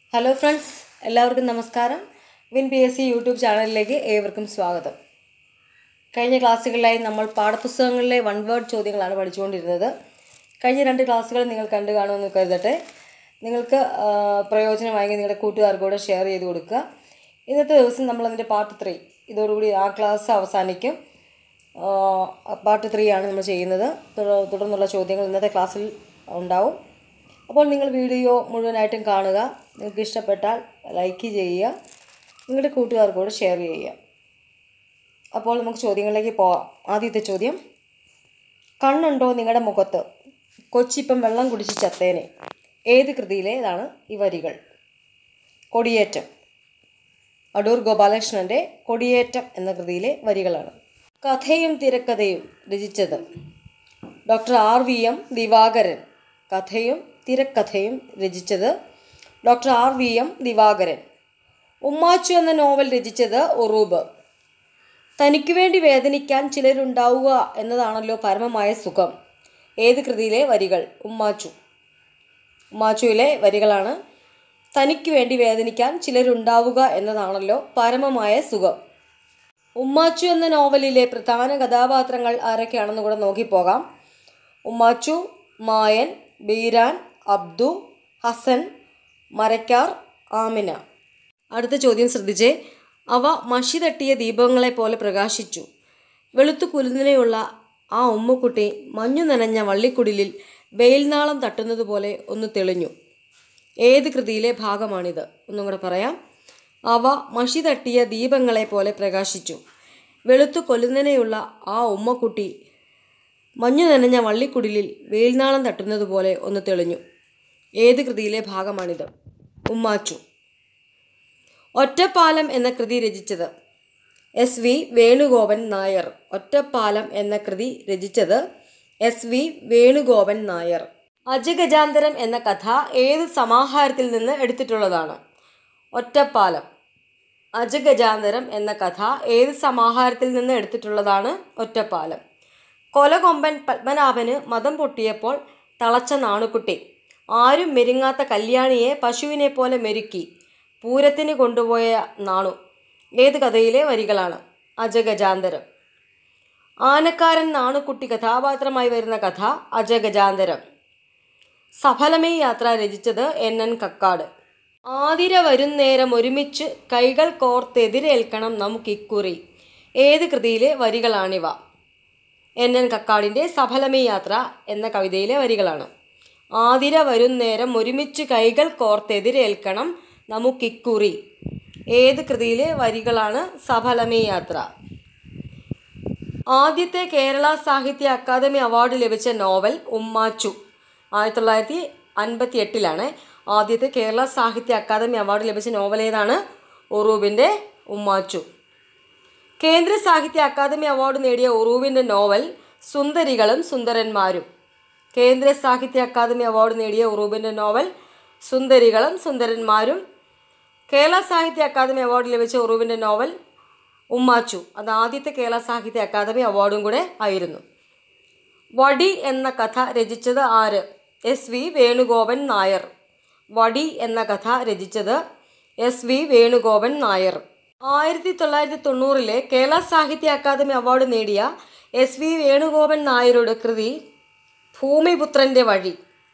Hello friends, എല്ലാവർക്കും നമസ്കാരം. Win PSC YouTube ചാനലിലേക്ക് ഏവർക്കും സ്വാഗതം. കഴിഞ്ഞ ക്ലാസ്സുകളിലായി നമ്മൾ പാഠപുസ്തകങ്ങളിലെ വൺ വേർഡ് ചോദ്യങ്ങളാണ് പഠിച്ചുകൊണ്ടിരുന്നത്. കഴിഞ്ഞ 2 ക്ലാസ്സുകൾ നിങ്ങൾ കണ്ടു കാണുമെന്ന് കരുതട്ടെ. നിങ്ങൾക്ക് പ്രയോജനമായെങ്കിൽ നിങ്ങളുടെ കൂട്ടുകാർക്കൂടെ ഷെയർ ചെയ്ത് കൊടുക്കുക. ഇന്നത്തെ ദിവസം നമ്മളതിൻ്റെ പാർട്ട് 3, ഇതോടുകൂടി ആ ക്ലാസ് അവസാനിക്കും. പാർട്ട് 3 ആണ് നമ്മൾ ചെയ്യുന്നത്. തുടർന്നുള്ള ചോദ്യങ്ങൾ ഇന്നത്തെ ക്ലാസ്സിൽ ഉണ്ടാവും. അപ്പോൾ നിങ്ങൾ വീഡിയോ മുഴുവനായിട്ടും കാണുക. നിങ്ങൾക്ക് ഇഷ്ടപ്പെട്ടാൽ ലൈക്ക് ചെയ്യുക, നിങ്ങളുടെ കൂട്ടുകാർക്കൂടെ ഷെയർ ചെയ്യുക. അപ്പോൾ നമുക്ക് ചോദ്യങ്ങളിലേക്ക് പോകാം. ആദ്യത്തെ ചോദ്യം: കണ്ണുണ്ടോ നിങ്ങളുടെ മുഖത്ത്, കൊച്ചിപ്പം വെള്ളം കുടിച്ച് ചത്തേനെ. ഏത് കൃതിയിലേതാണ് ഈ വരികൾ? കൊടിയേറ്റം. അടൂർ ഗോപാലകൃഷ്ണൻ്റെ കൊടിയേറ്റം എന്ന കൃതിയിലെ വരികളാണ്. കഥയും തിരക്കഥയും രചിച്ചത് ഡോക്ടർ RVM ദിവാകരൻ. കഥയും തിരക്കഥയും രചിച്ചത് ഡോക്ടർ RVM ദിവാകരൻ. ഉമ്മാച്ചു എന്ന നോവൽ രചിച്ചത് ഉറൂബ്. തനിക്കു വേണ്ടി വേദനിക്കാൻ ചിലരുണ്ടാവുക എന്നതാണല്ലോ പരമമായ സുഖം. ഏത് കൃതിയിലെ വരികൾ? ഉമ്മാച്ചു. ഉമ്മാച്ചുവിലെ വരികളാണ്. തനിക്കു വേണ്ടി വേദനിക്കാൻ ചിലരുണ്ടാവുക എന്നതാണല്ലോ പരമമായ സുഖം. ഉമ്മാച്ചു എന്ന നോവലിലെ പ്രധാന കഥാപാത്രങ്ങൾ ആരൊക്കെയാണെന്ന് കൂടെ നോക്കിപ്പോകാം. ഉമ്മാച്ചു, മായൻ, ബീരാൻ, അബ്ദു, ഹസൻ, മരക്കാർ, ആമിന. അടുത്ത ചോദ്യം ശ്രദ്ധിച്ചേ. അവ മഷി തട്ടിയ ദീപങ്ങളെ പോലെ പ്രകാശിച്ചു. വെളുത്തു കുലുന്നനെയുള്ള ആ ഉമ്മക്കുട്ടി മഞ്ഞു നനഞ്ഞ വള്ളിക്കുടിലിൽ വെയിൽനാളം തട്ടുന്നത് പോലെ ഒന്ന് തെളിഞ്ഞു. ഏത് കൃതിയിലെ ഭാഗമാണിത്? ഒന്നും കൂടെ പറയാം. അവ മഷി തട്ടിയ ദീപങ്ങളെ പോലെ പ്രകാശിച്ചു. വെളുത്തു കൊല്ലുന്നനെയുള്ള ആ ഉമ്മക്കുട്ടി മഞ്ഞു നനഞ്ഞ വള്ളിക്കുടിലിൽ വെയിൽനാളം തട്ടുന്നത് പോലെ ഒന്ന് തെളിഞ്ഞു. ഏത് കൃതിയിലെ ഭാഗമാണിത്? ഉമ്മാച്ചു. ഒറ്റപ്പാലം എന്ന കൃതി രചിച്ചത് SV വേണുഗോപൻ നായർ. ഒറ്റപ്പാലം എന്ന കൃതി രചിച്ചത് SV വേണുഗോപൻ നായർ. അജഗജാന്തരം എന്ന കഥ ഏത് സമാഹാരത്തിൽ നിന്ന് എടുത്തിട്ടുള്ളതാണ്? ഒറ്റപ്പാലം. അജഗജാന്തരം എന്ന കഥ ഏത് സമാഹാരത്തിൽ നിന്ന് എടുത്തിട്ടുള്ളതാണ്? ഒറ്റപ്പാലം. കൊലകൊമ്പൻ പത്മനാഭന് മദം പൊട്ടിയപ്പോൾ തളച്ച നാണുക്കുട്ടി ആരും മെരുങ്ങാത്ത കല്യാണിയെ പശുവിനെ പോലെ മെരുക്കി പൂരത്തിന് കൊണ്ടുപോയ നാണു. ഏത് കഥയിലെ വരികളാണ്? അജഗജാന്തരം. ആനക്കാരൻ നാണുക്കുട്ടി കഥാപാത്രമായി വരുന്ന കഥ അജഗജാന്തരം. സഫലമേ യാത്ര രചിച്ചത് NN കക്കാട്. ആതിര വരുന്നേരം ഒരുമിച്ച് കൈകൾ കോർത്തെതിരേൽക്കണം നമുക്കിക്കുറി. ഏത് കൃതിയിലെ വരികളാണിവ? NN കക്കാടിൻ്റെ സഫലമേ യാത്ര എന്ന കവിതയിലെ വരികളാണ്. ആതിര വരുന്നേരം ഒരുമിച്ച് കൈകൾ കോർത്തെതിരേൽക്കണം നമുക്കിക്കുറി. ഏത് കൃതിയിലെ വരികളാണ് സഫലമേ യാത്ര? ആദ്യത്തെ കേരള സാഹിത്യ അക്കാദമി അവാർഡ് ലഭിച്ച നോവൽ ഉമ്മാച്ചു. 1958 ആദ്യത്തെ കേരള സാഹിത്യ അക്കാദമി അവാർഡ് ലഭിച്ച നോവൽ ഏതാണ്? ഉറൂബിൻ്റെ ഉമ്മാച്ചു. കേന്ദ്ര സാഹിത്യ അക്കാദമി അവാർഡ് നേടിയ ഉറൂബിൻ്റെ നോവൽ സുന്ദരികളും സുന്ദരന്മാരും. കേന്ദ്ര സാഹിത്യ അക്കാദമി അവാർഡ് നേടിയ ഉറൂബിൻ്റെ നോവൽ സുന്ദരികളും സുന്ദരന്മാരും. കേരള സാഹിത്യ അക്കാദമി അവാർഡ് ലഭിച്ച ഉറൂബിൻ്റെ നോവൽ ഉമ്മാച്ചു. അത് ആദ്യത്തെ കേരള സാഹിത്യ അക്കാദമി അവാർഡും കൂടെ ആയിരുന്നു. വടി എന്ന കഥ രചിച്ചത് ആര്? SV വേണുഗോപൻ നായർ. വടി എന്ന കഥ രചിച്ചത് SV Venugopan Nair. 1990 Kerala Sahitya academy award നേടിയ SV വേണുഗോപൻ നായരുടെ കൃതി ഭൂമിപുത്രൻ്റെ വഴി.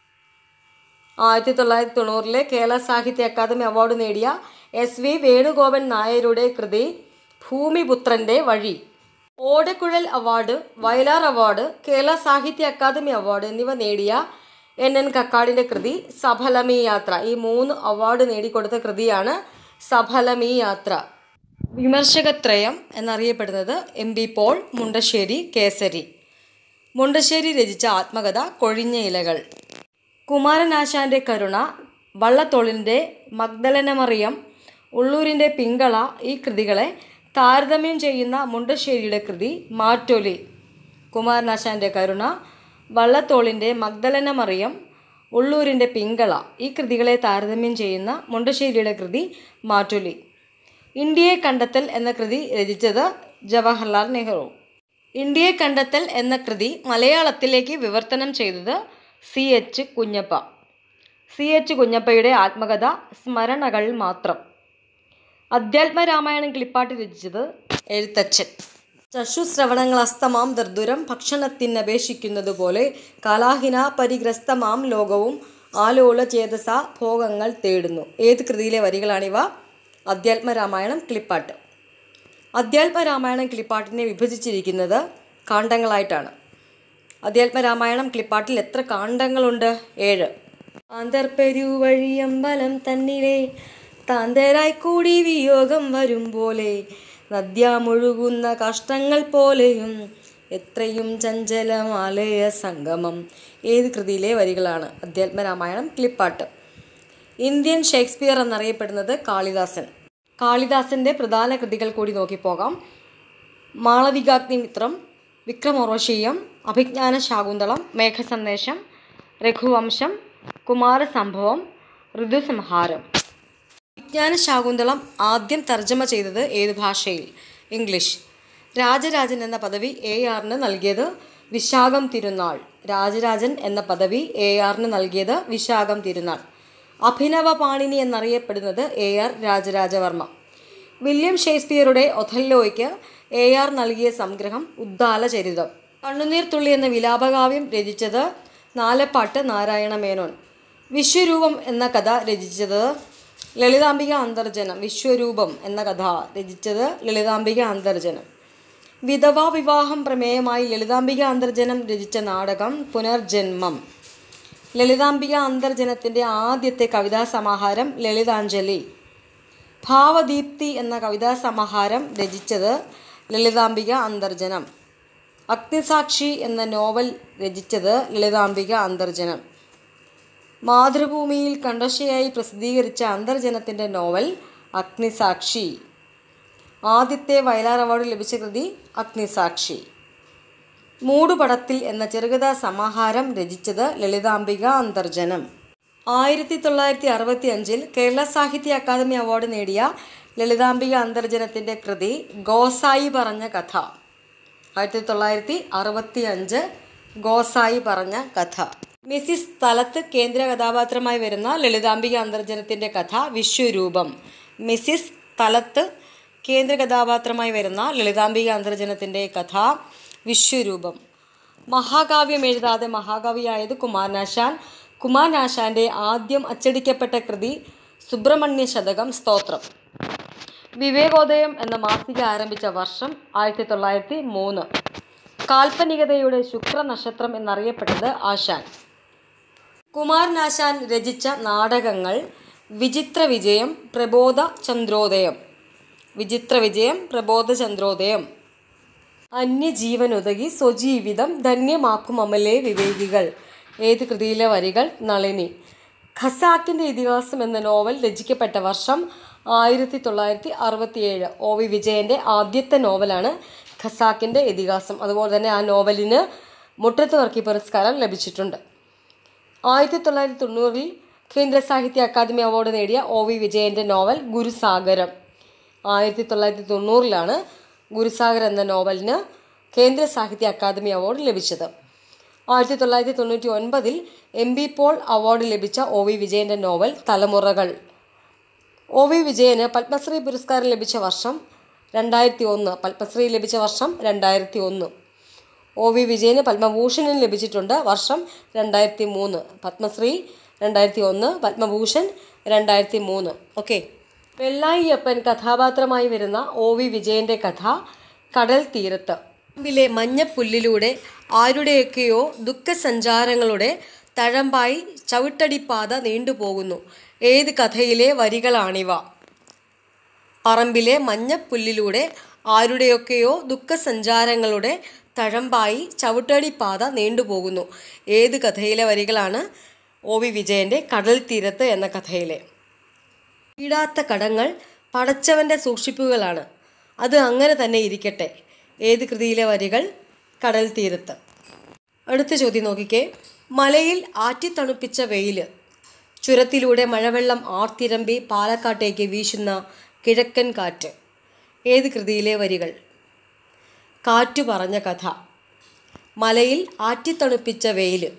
1990 കേരള സാഹിത്യ അക്കാദമി അവാർഡ് നേടിയ SV വേണുഗോപൻ നായരുടെ കൃതി ഭൂമിപുത്രൻ്റെ വഴി. ഓടക്കുഴൽ award, Vayalar award, Kerala Sahitya academy award എന്നിവ നേടിയ NN കക്കാടിൻ്റെ കൃതി സഫലമീ യാത്ര. ഈ 3 അവാർഡ് നേടിക്കൊടുത്ത കൃതിയാണ് സഫലമീ യാത്ര. വിമർശകത്രയം എന്നറിയപ്പെടുന്നത് MB പോൾ, മുണ്ടശ്ശേരി, കേസരി. മുണ്ടശ്ശേരി രചിച്ച ആത്മകഥ കൊഴിഞ്ഞ ഇലകൾ. കുമാരനാശാൻ്റെ കരുണ, വള്ളത്തോളിൻ്റെ മഗ്ദലനമറിയം, ഉള്ളൂരിൻ്റെ പിങ്കള ഈ കൃതികളെ താരതമ്യം ചെയ്യുന്ന മുണ്ടശ്ശേരിയുടെ കൃതി മാറ്റൊലി. കുമാരനാശാൻ്റെ കരുണ, വള്ളത്തോളിൻ്റെ മഗ്ദലനമറിയം, ഉള്ളൂരിൻ്റെ പിങ്കള ഈ കൃതികളെ താരതമ്യം ചെയ്യുന്ന മുണ്ടശ്ശേരിയുടെ കൃതി മാറ്റൊലി. ഇന്ത്യയെ കണ്ടെത്തൽ എന്ന കൃതി രചിച്ചത് ജവഹർലാൽ നെഹ്റു. ഇന്ത്യയെ കണ്ടെത്തൽ എന്ന കൃതി മലയാളത്തിലേക്ക് വിവർത്തനം ചെയ്തത് CH കുഞ്ഞപ്പ. CH കുഞ്ഞപ്പയുടെ ആത്മകഥ സ്മരണകൾ മാത്രം. അധ്യാത്മരാമായണം കിളിപ്പാട്ട് രചിച്ചത് എഴുത്തച്ഛൻ. ചക്ഷുശ്രവണങ്ങൾ അസ്തമാം ദർദുരം ഭക്ഷണത്തിനപേക്ഷിക്കുന്നതുപോലെ കാലാഹിന പരിഗ്രസ്തമാം ലോകവും ആലോല ചേതസ ഭോഗങ്ങൾ തേടുന്നു. ഏത് കൃതിയിലെ വരികളാണിവ? അധ്യാത്മരാമായണം കിളിപ്പാട്ട്. അധ്യാത്മരാമായണം കിളിപ്പാട്ടിനെ വിഭജിച്ചിരിക്കുന്നത് കാണ്ഡങ്ങളായിട്ടാണ്. അധ്യാത്മരാമായണം കിളിപ്പാട്ടിൽ എത്ര കാണ്ഡങ്ങളുണ്ട്? 7. ആന്തർപ്പെരുവഴിയമ്പലം തന്നിലെ താന്തരായി കൂടി വിയോഗം വരും പോലെ നദ്യാമൊഴുകുന്ന കഷ്ടങ്ങൾ പോലെയും എത്രയും ചഞ്ചലമാലയ സംഗമം. ഏത് കൃതിയിലെ വരികളാണ്? അധ്യാത്മരാമായണം കിളിപ്പാട്ട്. ഇന്ത്യൻ ഷേക്സ്പിയർ എന്നറിയപ്പെടുന്നത് കാളിദാസൻ. കാളിദാസൻ്റെ പ്രധാന കൃതികൾ കൂടി നോക്കിപ്പോകാം. മാളവികാഗ്നിമിത്രം, വിക്രമോർവശീയം, അഭിജ്ഞാന ശാകുന്തളം, മേഘസന്ദേശം, രഘുവംശം, കുമാരസംഭവം, ഋതുസംഹാരം. അഭിജ്ഞാന ശാകുന്തളം ആദ്യം തർജ്ജമ ചെയ്തത് ഏത് ഭാഷയിൽ? ഇംഗ്ലീഷ്. രാജരാജൻ എന്ന പദവി ARന് നൽകിയത് വിശാഖം തിരുനാൾ. രാജരാജൻ എന്ന പദവി ARന് നൽകിയത് വിശാഖം തിരുനാൾ. അഭിനവ പാണിനി എന്നറിയപ്പെടുന്നത് AR രാജരാജവർമ്മ. വില്യം ഷേക്സ്പിയറുടെ ഒഥല്ലോയ്ക്ക് AR നൽകിയ സംഗ്രഹം ഉദ്ദാലചരിതം. കണ്ണുനീർത്തുള്ളി എന്ന വിലാപകാവ്യം രചിച്ചത് നാലപ്പാട്ട് നാരായണ മേനോൻ. വിശ്വരൂപം എന്ന കഥ രചിച്ചത് ലളിതാംബിക അന്തർജനം. വിശ്വരൂപം എന്ന കഥ രചിച്ചത് ലളിതാംബിക അന്തർജനം. വിധവാ വിവാഹം പ്രമേയമായി ലളിതാംബിക അന്തർജനം രചിച്ച നാടകം പുനർജന്മം. ലളിതാംബിക അന്തർജനത്തിൻ്റെ ആദ്യത്തെ കവിതാസമാഹാരം ലളിതാഞ്ജലി. ഭാവദീപ്തി എന്ന കവിതാസമാഹാരം രചിച്ചത് ലളിതാംബിക അന്തർജനം. അഗ്നിസാക്ഷി എന്ന നോവൽ രചിച്ചത് ലളിതാംബിക അന്തർജനം. മാതൃഭൂമിയിൽ കണ്ടശയായി പ്രസിദ്ധീകരിച്ച അന്തർജനത്തിൻ്റെ നോവൽ അഗ്നിസാക്ഷി. ആദ്യത്തെ വയലാർ അവാർഡ് ലഭിച്ച കൃതി അഗ്നിസാക്ഷി. മൂടുപടത്തിൽ എന്ന ചെറുകഥാ സമാഹാരം രചിച്ചത് ലളിതാംബിക അന്തർജനം. 1965 കേരള സാഹിത്യ അക്കാദമി അവാർഡ് നേടിയ ലളിതാംബിക അന്തർജനത്തിൻ്റെ കൃതി ഗോസായി പറഞ്ഞ കഥ. 1965 ഗോസായി പറഞ്ഞ കഥ. മിസിസ് തലത്ത് കേന്ദ്ര കഥാപാത്രമായി വരുന്ന ലളിതാംബിക അന്തർജനത്തിൻ്റെ കഥ വിശ്വരൂപം. മിസിസ് തലത്ത് കേന്ദ്ര കഥാപാത്രമായി വരുന്ന ലളിതാംബിക അന്തർജനത്തിൻ്റെ കഥ വിശ്വരൂപം. മഹാകാവ്യം എഴുതാതെ മഹാകവിയായത് കുമാരനാശാൻ. കുമാരനാശാൻ്റെ ആദ്യം അച്ചടിക്കപ്പെട്ട കൃതി സുബ്രഹ്മണ്യ ശതകം സ്തോത്രം. വിവേകോദയം എന്ന മാസിക ആരംഭിച്ച വർഷം 1903. കാൽപ്പനികതയുടെ ശുക്രനക്ഷത്രം എന്നറിയപ്പെട്ടത് ആശാൻ. കുമാരനാശാൻ രചിച്ച നാടകങ്ങൾ വിചിത്രവിജയം, പ്രബോധചന്ദ്രോദയം. വിചിത്രവിജയം, പ്രബോധചന്ദ്രോദയം. അന്യജീവനുതകി സ്വജീവിതം ധന്യമാക്കും അമലേ വിവേകികൾ. ഏത് കൃതിയിലെ വരികൾ? നളിനി. ഖസാക്കിൻ്റെ ഇതിഹാസം എന്ന നോവൽ രചിക്കപ്പെട്ട വർഷം 1967. OV വിജയൻ്റെ ആദ്യത്തെ നോവലാണ് ഖസാക്കിൻ്റെ ഇതിഹാസം. അതുപോലെ തന്നെ ആ നോവലിന് മുട്ടത്ത് വർക്കി പുരസ്കാരം ലഭിച്ചിട്ടുണ്ട്. 1990 കേന്ദ്ര സാഹിത്യ അക്കാദമി അവാർഡ് നേടിയ OV വിജയൻ്റെ നോവൽ ഗുരുസാഗരം. 1990 ഗുരുസാഗരം എന്ന നോവലിന് കേന്ദ്ര സാഹിത്യ അക്കാദമി അവാർഡ് ലഭിച്ചത്. 1999 MB പോൾ അവാർഡ് ലഭിച്ച OV വിജയൻ്റെ നോവൽ തലമുറകൾ. OV വിജയന് പത്മശ്രീ പുരസ്കാരം ലഭിച്ച വർഷം 2001. പത്മശ്രീ ലഭിച്ച വർഷം 2001. OV വിജയന് പത്മഭൂഷണൻ ലഭിച്ചിട്ടുണ്ട് വർഷം 2003. പത്മശ്രീ 2001, പത്മഭൂഷൺ 2003. ഓക്കെ. വെള്ളായിയപ്പൻ കഥാപാത്രമായി വരുന്ന OV വിജയൻ്റെ കഥ കടൽ തീരത്ത്. ിലെ മഞ്ഞപ്പുല്ലിലൂടെ ആരുടെയൊക്കെയോ ദുഃഖസഞ്ചാരങ്ങളുടെ തഴമ്പായി ചവിട്ടടിപ്പാത നീണ്ടുപോകുന്നു. ഏത് കഥയിലെ വരികളാണിവ? പറമ്പിലെ മഞ്ഞപ്പുല്ലിലൂടെ ആരുടെയൊക്കെയോ ദുഃഖസഞ്ചാരങ്ങളുടെ തഴമ്പായി ചവിട്ടടിപ്പാത നീണ്ടുപോകുന്നു. ഏത് കഥയിലെ വരികളാണ്? OV വിജയൻ്റെ കടൽ തീരത്ത് എന്ന കഥയിലെ. ഈടാത്ത കടങ്ങൾ പടച്ചവൻ്റെ സൂക്ഷിപ്പുകളാണ്, അത് അങ്ങനെ തന്നെ ഇരിക്കട്ടെ. ഏത് കൃതിയിലെ വരികൾ? കടൽ തീരത്ത്. അടുത്ത ചോദ്യം നോക്കിക്കേ. മലയിൽ ആറ്റിത്തണുപ്പിച്ച വെയിൽ, ചുരത്തിലൂടെ മഴവെള്ളം ആർത്തിരമ്പി പാലക്കാട്ടേക്ക് വീശുന്ന കിഴക്കൻ കാറ്റ്. ഏത് കൃതിയിലെ വരികൾ? കാറ്റു പറഞ്ഞ കഥ. മലയിൽ ആറ്റിത്തണുപ്പിച്ച വെയിൽ,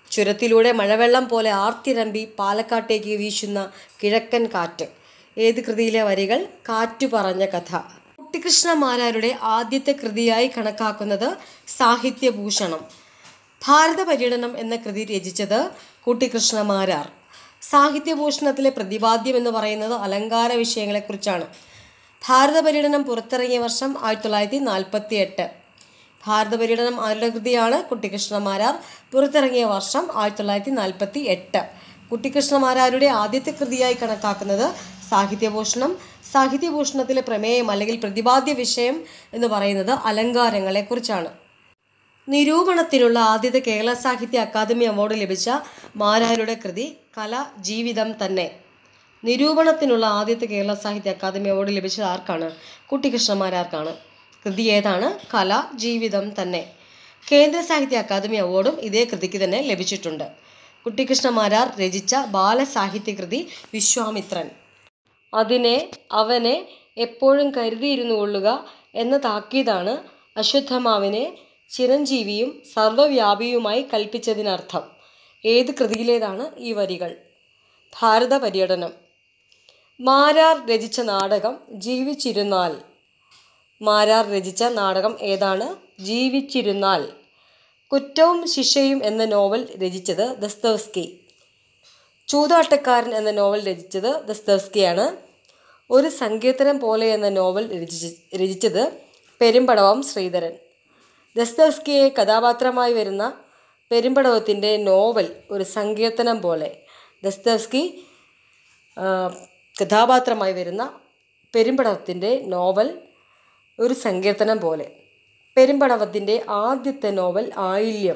ചുരത്തിലൂടെ മഴവെള്ളം പോലെ ആർത്തിരമ്പി പാലക്കാട്ടേക്ക് വീശുന്ന കിഴക്കൻ കാറ്റ്. ഏത് കൃതിയിലെ വരികൾ? കാറ്റു പറഞ്ഞ കഥ. കുട്ടിക്കൃഷ്ണമാരാരുടെ ആദ്യത്തെ കൃതിയായി കണക്കാക്കുന്നത് സാഹിത്യഭൂഷണം. ഭാരത പര്യടനം എന്ന കൃതി രചിച്ചത് കുട്ടിക്കൃഷ്ണമാരാർ. സാഹിത്യഭൂഷണത്തിലെ പ്രതിപാദ്യം എന്ന് പറയുന്നത് അലങ്കാര വിഷയങ്ങളെക്കുറിച്ചാണ്. ഭാരത പര്യടനം പുറത്തിറങ്ങിയ വർഷം 1948. ഭാരത പര്യടനം ആരുടെ കൃതിയാണ്? കുട്ടിക്കൃഷ്ണമാരാർ. പുറത്തിറങ്ങിയ വർഷം 1948. കുട്ടിക്കൃഷ്ണമാരാരുടെ ആദ്യത്തെ കൃതിയായി കണക്കാക്കുന്നത് സാഹിത്യഭൂഷണം. സാഹിത്യഭൂഷണത്തിലെ പ്രമേയം അല്ലെങ്കിൽ പ്രതിപാദ്യ വിഷയം എന്ന് പറയുന്നത് അലങ്കാരങ്ങളെക്കുറിച്ചാണ്. നിരൂപണത്തിനുള്ള ആദ്യത്തെ കേരള സാഹിത്യ അക്കാദമി അവാർഡ് ലഭിച്ച മാരാരുടെ കൃതി കല ജീവിതം തന്നെ. നിരൂപണത്തിനുള്ള ആദ്യത്തെ കേരള സാഹിത്യ അക്കാദമി അവാർഡ് ലഭിച്ചത് ആർക്കാണ്? കുട്ടിക്കൃഷ്ണമാരാർക്കാണ്. കൃതി ഏതാണ്? കല ജീവിതം തന്നെ. കേന്ദ്ര സാഹിത്യ അക്കാദമി അവാർഡും ഇതേ കൃതിക്ക് തന്നെ ലഭിച്ചിട്ടുണ്ട്. കുട്ടിക്കൃഷ്ണമാരാർ രചിച്ച ബാലസാഹിത്യ കൃതി വിശ്വാമിത്രൻ. അതിനെ അവനെ എപ്പോഴും കരുതിയിരുന്നു കൊള്ളുക എന്ന താക്കീതാണ് അശ്വത്ഥമാവിനെ ചിരഞ്ജീവിയും സർവവ്യാപിയുമായി കൽപ്പിച്ചതിനർത്ഥം. ഏത് കൃതിയിലേതാണ് ഈ വരികൾ? ഭാരത പര്യടനം. മാരാർ രചിച്ച നാടകം ജീവിച്ചിരുന്നാൽ. മാരാർ രചിച്ച നാടകം ഏതാണ്? ജീവിച്ചിരുന്നാൽ. കുറ്റവും ശിക്ഷയും എന്ന നോവൽ രചിച്ചത് ദസ്തവ്സ്കി. ചൂതാട്ടക്കാരൻ എന്ന നോവൽ രചിച്ചത് ദസ്തവ്സ്കിയാണ്. ഒരു സങ്കീർത്തനം പോലെ എന്ന നോവൽ രചിച്ചത് പെരുമ്പടവം ശ്രീധരൻ. ദസ്തവ്സ്കിയെ കഥാപാത്രമായി വരുന്ന പെരുമ്പടവത്തിൻ്റെ നോവൽ ഒരു സങ്കീർത്തനം പോലെ. ദസ്തവ്സ്കി കഥാപാത്രമായി വരുന്ന പെരുമ്പടവത്തിൻ്റെ നോവൽ ഒരു സങ്കീർത്തനം പോലെ. പെരുമ്പടവത്തിൻ്റെ ആദ്യത്തെ നോവൽ ആയില്യം.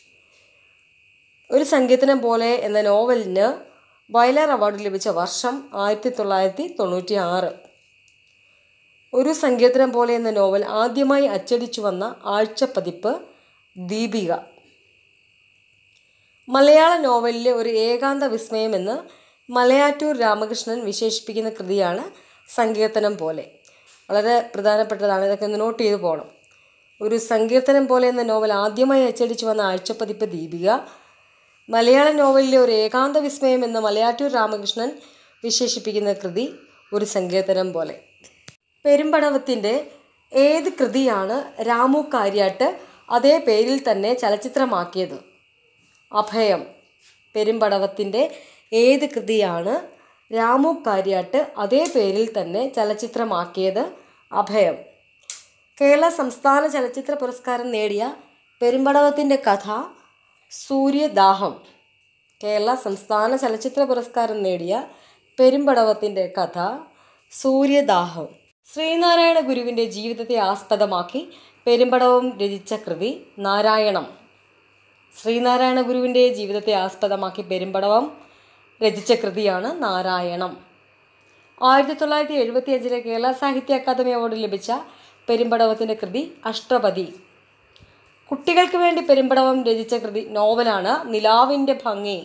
ഒരു സങ്കീർത്തനം പോലെ എന്ന നോവലിന് വയലാർ അവാർഡ് ലഭിച്ച വർഷം 1996. ഒരു സങ്കീർത്തനം പോലെ എന്ന നോവൽ ആദ്യമായി അച്ചടിച്ചു വന്ന ആഴ്ചപ്പതിപ്പ് ദീപിക. മലയാള നോവലിലെ ഒരു ഏകാന്ത വിസ്മയം എന്ന് മലയാറ്റൂർ രാമകൃഷ്ണൻ വിശേഷിപ്പിക്കുന്ന കൃതിയാണ് സങ്കീർത്തനം പോലെ. വളരെ പ്രധാനപ്പെട്ടതാണ്, ഇതൊക്കെ ഒന്ന് നോട്ട് ചെയ്ത് പോകണം. ഒരു സങ്കീർത്തനം പോലെ എന്ന നോവൽ ആദ്യമായി അച്ചടിച്ചു വന്ന ആഴ്ചപ്പതിപ്പ് ദീപിക. മലയാള നോവലിലെ ഒരു ഏകാന്ത വിസ്മയം എന്ന് മലയാറ്റൂർ രാമകൃഷ്ണൻ വിശേഷിപ്പിക്കുന്ന കൃതി ഒരു സങ്കീർത്തനം പോലെ. പെരുമ്പടവത്തിൻ്റെ ഏത് കൃതിയാണ് രാമു കാര്യാട്ട് അതേ പേരിൽ തന്നെ ചലച്ചിത്രമാക്കിയത്? അഭയം. പെരുമ്പടവത്തിൻ്റെ ഏത് കൃതിയാണ് രാമു കാര്യാട്ട് അതേ പേരിൽ തന്നെ ചലച്ചിത്രമാക്കിയത്? അഭയം. കേരള സംസ്ഥാന ചലച്ചിത്ര പുരസ്കാരം നേടിയ പെരുമ്പടവത്തിൻ്റെ കഥ സൂര്യദാഹം. കേരള സംസ്ഥാന ചലച്ചിത്ര പുരസ്കാരം നേടിയ പെരുമ്പടവത്തിൻ്റെ കഥ സൂര്യദാഹം. ശ്രീനാരായണ ഗുരുവിൻ്റെ ജീവിതത്തെ ആസ്പദമാക്കി പെരുമ്പടവം രചിച്ച കൃതി നാരായണം. ശ്രീനാരായണ ഗുരുവിൻ്റെ ജീവിതത്തെ ആസ്പദമാക്കി പെരുമ്പടവം രചിച്ച കൃതിയാണ് നാരായണം. 1975 കേരള സാഹിത്യ അക്കാദമി അവാർഡ് ലഭിച്ച പെരുമ്പടവത്തിൻ്റെ കൃതി അഷ്ടപതി. കുട്ടികൾക്ക് വേണ്ടി പെരുമ്പടവം രചിച്ച കൃതി നോവലാണ് നിലാവിൻ്റെ ഭംഗി.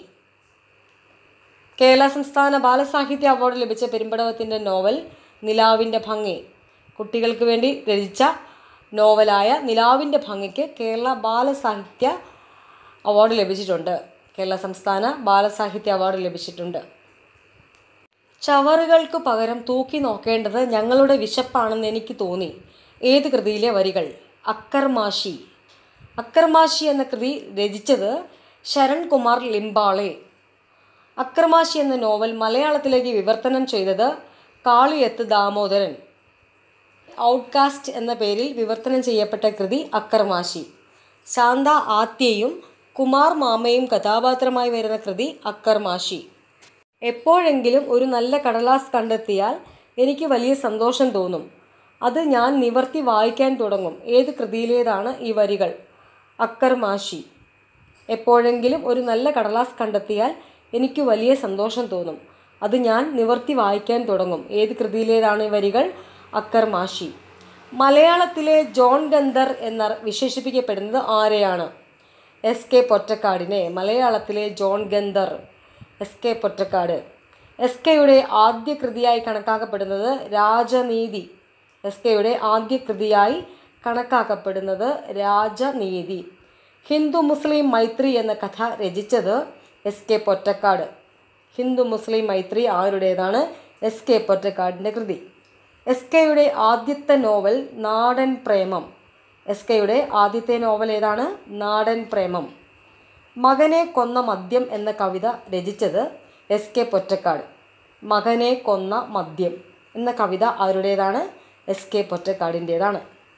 കേരള സംസ്ഥാന ബാലസാഹിത്യ അവാർഡ് ലഭിച്ച പെരുമ്പടവത്തിൻ്റെ നോവൽ നിലാവിൻ്റെ ഭംഗി. കുട്ടികൾക്ക് വേണ്ടി രചിച്ച നോവലായ നിലാവിൻ്റെ ഭംഗിക്ക് കേരള ബാലസാഹിത്യ അവാർഡ് ലഭിച്ചിട്ടുണ്ട്. കേരള സംസ്ഥാന ബാലസാഹിത്യ അവാർഡ് ലഭിച്ചിട്ടുണ്ട്. ചവറുകൾക്ക് പകരം തൂക്കി നോക്കേണ്ടത് ഞങ്ങളുടെ വിശപ്പാണെന്ന് എനിക്ക് തോന്നി. ഏത് കൃതിയിലെ വരികൾ? അക്കർമാഷി. അക്കർമാഷി എന്ന കൃതി രചിച്ചത് ശരൺ കുമാർ ലിംബാളെ. അക്കർമാഷി എന്ന നോവൽ മലയാളത്തിലേക്ക് വിവർത്തനം ചെയ്തത് കാളിയത്ത് ദാമോദരൻ. ഔട്ട്കാസ്റ്റ് എന്ന പേരിൽ വിവർത്തനം ചെയ്യപ്പെട്ട കൃതി അക്കർമാഷി. ശാന്ത ആത്യയും കുമാർ മാമയും കഥാപാത്രമായി വരുന്ന കൃതി അക്കർമാഷി. എപ്പോഴെങ്കിലും ഒരു നല്ല കടലാസ് കണ്ടെത്തിയാൽ എനിക്ക് വലിയ സന്തോഷം തോന്നും. അത് ഞാൻ നിവർത്തി വായിക്കാൻ തുടങ്ങും. ഏത് കൃതിയിലേതാണ് ഈ വരികൾ? അക്കർമാഷി. എപ്പോഴെങ്കിലും ഒരു നല്ല കടലാസ് കണ്ടെത്തിയാൽ എനിക്ക് വലിയ സന്തോഷം തോന്നും. അത് ഞാൻ നിവർത്തി വായിക്കാൻ തുടങ്ങും. ഏത് കൃതിയിലേതാണ് ഈ വരികൾ? അക്കർമാഷി. മലയാളത്തിലെ ജോൺ ഗന്ധർ എന്ന് വിശേഷിപ്പിക്കപ്പെടുന്നത് ആരെയാണ്? എസ്.കെ. പൊറ്റക്കാടിനെ. മലയാളത്തിലെ ജോൺ ഗന്ധർ എസ്.കെ. പൊറ്റക്കാട്. എസ്.കെയുടെ ആദ്യ കൃതിയായി കണക്കാക്കപ്പെടുന്നത് രാജനീതി. എസ്.കെയുടെ ആദ്യ കൃതിയായി കണക്കാക്കപ്പെടുന്നത് രാജനീതി. ഹിന്ദു മുസ്ലിം മൈത്രി എന്ന കഥ രചിച്ചത് എസ് കെ പൊറ്റക്കാട്. ഹിന്ദു മുസ്ലിം മൈത്രി ആരുടേതാണ്? എസ് കെ പൊറ്റക്കാടിൻ്റെ കൃതി. എസ് കെയുടെ ആദ്യത്തെ നോവൽ നാടൻ പ്രേമം. എസ് കെയുടെ ആദ്യത്തെ നോവൽ ഏതാണ്? നാടൻ പ്രേമം. മകനെ കൊന്ന മദ്യം എന്ന കവിത രചിച്ചത് എസ് കെ പൊറ്റക്കാട്. മകനെ കൊന്ന മദ്യം എന്ന കവിത ആരുടേതാണ്? S K പൊറ്റക്കാടിൻ്റേതാണ്.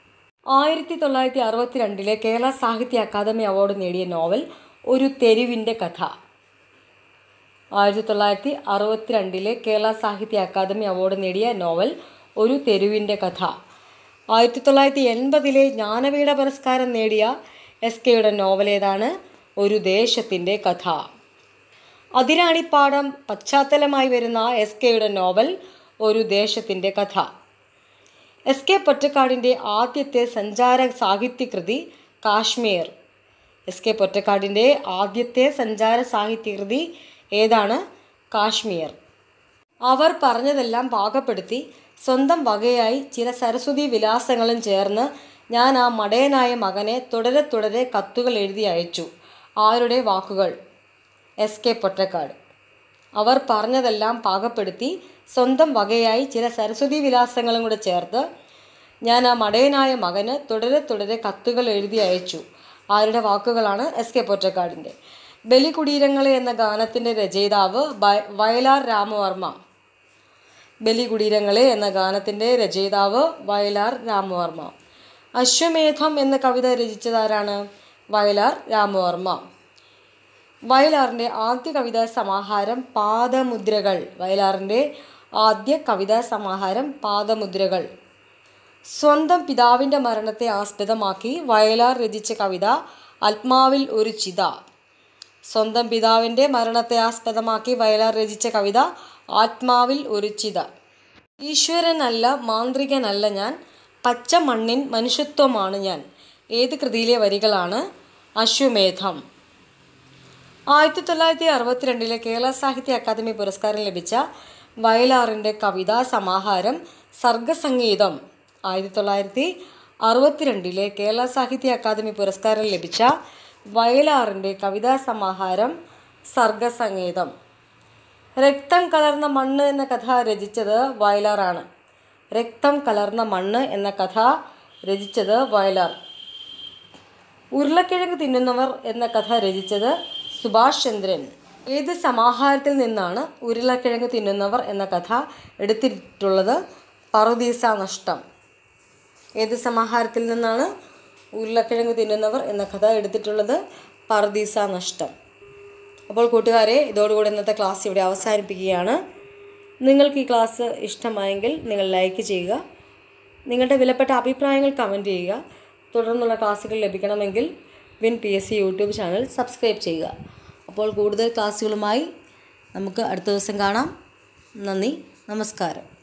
1962 Kerala Sahitya academy award നേടിയ നോവൽ ഒരു തെരുവിൻ്റെ കഥ. 1962 കേരള സാഹിത്യ അക്കാദമി അവാർഡ് നേടിയ നോവൽ ഒരു തെരുവിൻ്റെ കഥ. 1980 ജ്ഞാനപീഠ പുരസ്കാരം നേടിയ എസ് കെയുടെ നോവൽ ഏതാണ്? ഒരു ദേശത്തിൻ്റെ കഥ. അതിരാണിപ്പാടം പശ്ചാത്തലമായി വരുന്ന എസ് കെയുടെ നോവൽ ഒരു ദേശത്തിൻ്റെ കഥ. എസ് കെ പൊറ്റക്കാടിൻ്റെ ആദ്യത്തെ സഞ്ചാര സാഹിത്യകൃതി കാശ്മീർ. എസ് കെ പൊറ്റക്കാടിൻ്റെ ആദ്യത്തെ സഞ്ചാര സാഹിത്യകൃതി ഏതാണ്? കാശ്മീർ. അവർ പറഞ്ഞതെല്ലാം പാകപ്പെടുത്തി സ്വന്തം വകയായി ചില സരസ്വതി വിലാസങ്ങളും ചേർന്ന് ഞാൻ ആ മടയനായ മകനെ തുടരെ തുടരെ കത്തുകൾ എഴുതി അയച്ചു. ആരുടെ വാക്കുകൾ? S K Pottekkatt. അവർ പറഞ്ഞതെല്ലാം പാകപ്പെടുത്തി സ്വന്തം വകയായി ചില സരസ്വതി വിലാസങ്ങളും കൂടെ ചേർത്ത് ഞാൻ ആ മടയനായ മകന് തുടരെ തുടരെ കത്തുകൾ എഴുതി അയച്ചു. ആരുടെ വാക്കുകളാണ്? S K പൊറ്റക്കാടിൻ്റെ. ബലികുടീരങ്ങളെ എന്ന ഗാനത്തിൻ്റെ രചയിതാവ് വയലാർ രാമവർമ്മ. ബലികുടീരങ്ങളെ എന്ന ഗാനത്തിൻ്റെ രചയിതാവ് വയലാർ രാമവർമ്മ. അശ്വമേധം എന്ന കവിത രചിച്ചതാരാണ്? വയലാർ രാമവർമ്മ. വയലാറിൻ്റെ ആദ്യ കവിതാ സമാഹാരം പാദമുദ്രകൾ. വയലാറിൻ്റെ ആദ്യ കവിതാ സമാഹാരം പാദമുദ്രകൾ. സ്വന്തം പിതാവിൻ്റെ മരണത്തെ ആസ്പദമാക്കി വയലാർ രചിച്ച കവിത ആത്മാവിൽ ഒരു ചിത. സ്വന്തം പിതാവിൻ്റെ മരണത്തെ ആസ്പദമാക്കി വയലാർ രചിച്ച കവിത ആത്മാവിൽ ഒരു ചിത. ഈശ്വരനല്ല മാന്ത്രികനല്ല ഞാൻ, പച്ച മണ്ണിൻ മനുഷ്യത്വമാണ് ഞാൻ. ഏത് കൃതിയിലെ വരികളാണ്? അശ്വമേധം. 1962 കേരള സാഹിത്യ അക്കാദമി പുരസ്കാരം ലഭിച്ച വയലാറിൻ്റെ കവിതാ സമാഹാരം സർഗസംഗീതം. 1962 കേരള സാഹിത്യ അക്കാദമി പുരസ്കാരം ലഭിച്ച വയലാറിൻ്റെ കവിതാ സമാഹാരം സർഗസംഗീതം. രക്തം കലർന്ന മണ്ണ് എന്ന കഥ രചിച്ചത് വയലാറാണ്. രക്തം കലർന്ന മണ്ണ് എന്ന കഥ രചിച്ചത് വയലാർ. ഉരുളക്കിഴങ്ങ് തിന്നുന്നവർ എന്ന കഥ രചിച്ചത് സുഭാഷ് ചന്ദ്രൻ. ഏത് സമാഹാരത്തിൽ നിന്നാണ് ഉരുളക്കിഴങ്ങ് തിന്നുന്നവർ എന്ന കഥ എടുത്തിട്ടുള്ളത്? പറുദീസ നഷ്ടം. ഏത് സമാഹാരത്തിൽ നിന്നാണ് ഉരുളക്കിഴങ്ങ് തിന്നുന്നവർ എന്ന കഥ എടുത്തിട്ടുള്ളത്? പറുദീസ നഷ്ടം. അപ്പോൾ കൂട്ടുകാരെ, ഇതോടുകൂടി ഇന്നത്തെ ക്ലാസ് ഇവിടെ അവസാനിപ്പിക്കുകയാണ്. നിങ്ങൾക്ക് ഈ ക്ലാസ് ഇഷ്ടമായെങ്കിൽ നിങ്ങൾ ലൈക്ക് ചെയ്യുക. നിങ്ങളുടെ വിലപ്പെട്ട അഭിപ്രായങ്ങൾ കമൻറ്റ് ചെയ്യുക. തുടർന്നുള്ള ക്ലാസ്സുകൾ ലഭിക്കണമെങ്കിൽ win PSC YouTube channel subscribe ചെയ്യുക. അപ്പോൾ കൂടുതൽ ക്ലാസ്സുകളുമായി നമുക്ക് അടുത്ത ദിവസം കാണാം. നന്ദി, നമസ്കാരം.